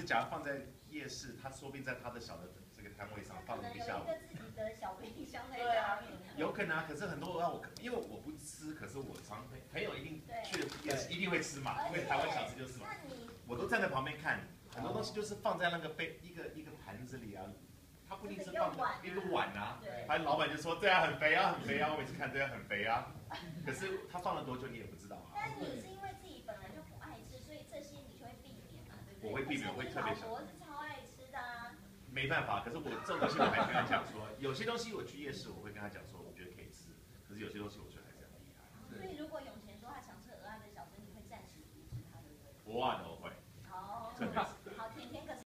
是假如放在夜市，他说不定在他的小的这个摊位上放了一个下午。 可能有一个自己的小冰箱在家里。 有可能啊，可是很多因为我不吃，可是我朋友一定去的夜市一定会吃嘛，因为台湾小吃就是嘛。我都站在旁边看，很多东西就是放在那个一个盘子里啊，它不一定是放一个碗啊。还有老板就说对啊，很肥啊，很肥啊，我每次看对啊，很肥啊。可是他放了多久你也不知道啊。 但你是因为自己本来就不爱吃，所以这些你就会避免嘛，对不对？ 我会避免，我会特别想。 老婆是超爱吃的啊。 没办法，可是我这种东西我还跟他讲说，有些东西我去夜市我会跟他讲说，我觉得可以吃，可是有些东西我觉得还是要避开。 所以如果永贤说他想吃鹅啊的小分，你会暂时阻止他，对不对？ 我啊都会。 好。 特别是